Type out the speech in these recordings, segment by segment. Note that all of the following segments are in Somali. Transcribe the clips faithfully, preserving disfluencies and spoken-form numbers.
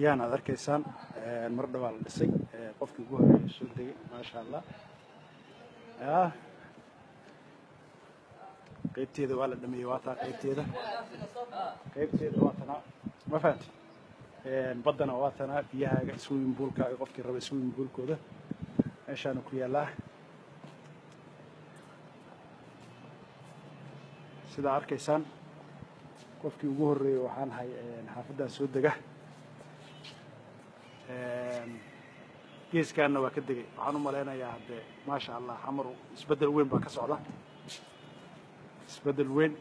biyaan aad arkaysaan mar dhawaa la dhisay qofkii ugu horeeyay soo degay maasha Allah yaa qaybteeda waa la dhameeyay waa taa qaybteeda qaybteeda waa tana ma fahanti een badana waa tana biyahaaga swimming poolka ay qofkii raba swimming poolkooda meeshaan ku yaala sida arkaysaan qofkii ugu horeeyay waxaan hay xaafadan soo dega een geeskaana waa ka degay waxaan u maleynayaa hadde maasha Allah xamar isbedel weyn baa ka socda isbedel weyn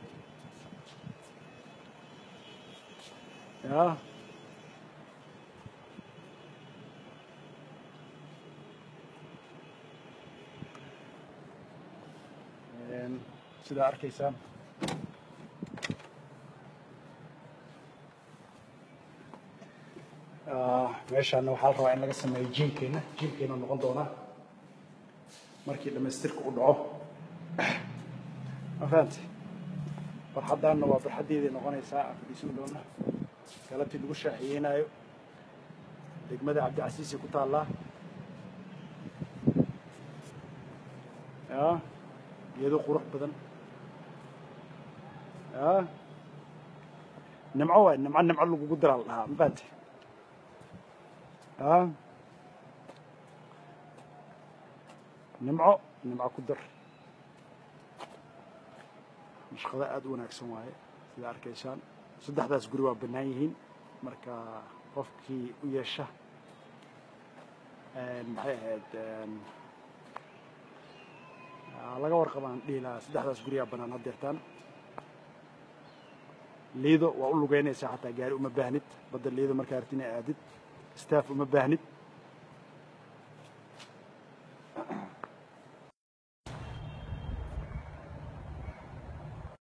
yaa een sida arkaysaan meeshaana waxaa la rabaa in laga sameeyo jiinkeena jiinkeena noqon doona markii dhamaystirka u dhaco ma fahanti barxadaana waa barxadeedii noqonaysaa aan fadhiisan doona galabtii lagu shaaxiyeynayo degmada Cabdicasiis ku taala yaa iyadoo qurux badan yaa nimco waa nimco nimco lagu diraa lahaa ma fahanti ها نمعو نمعو كدر مش قضاء أد وناكسن واي إذا أركيسان صدق داس جروا بنايهين مركا قفكي ويشه محيد على جوار كمان ليلا صدق داس جروا بنان هديرتان ليدو وأقول له جايني ساعة جاري وما بهنت بدل ليدو مركا أرتيني أديت ستاف وما بهنت